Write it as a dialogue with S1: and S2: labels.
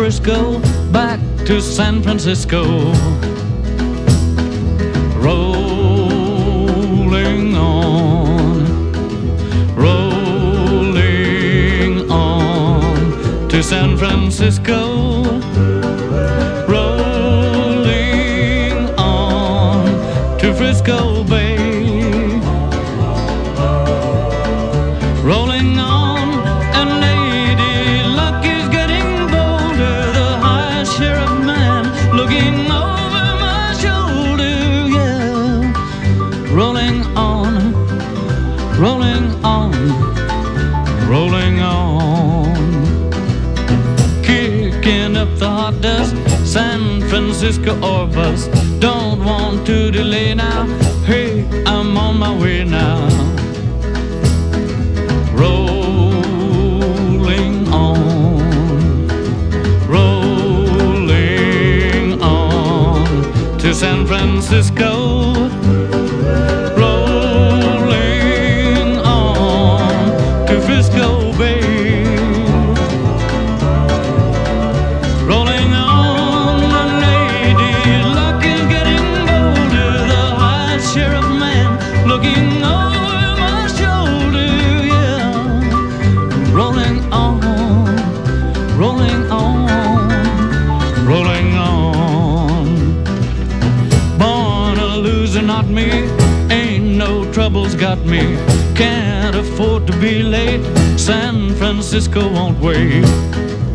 S1: Frisco, back to San Francisco. Rolling on, rolling on to San Francisco. Rolling on to Frisco Bay. Rolling on, and lady luck is getting bolder. The high sheriff man looking over my shoulder, yeah. Rolling on, rolling on, rolling on. Kicking up the hot dust, San Francisco Orbison. Don't want to delay now, hey, I'm on my way now. Rolling on, rolling on to San Francisco. Rolling on to Frisco Bay. Rolling on, my lady, luck is getting bolder. The high sheriff man looking over my shoulder, yeah. Rolling on, rolling on, rolling on. Born a loser, not me. Ain't no troubles got me. Can't afford to be late. San Francisco won't wait.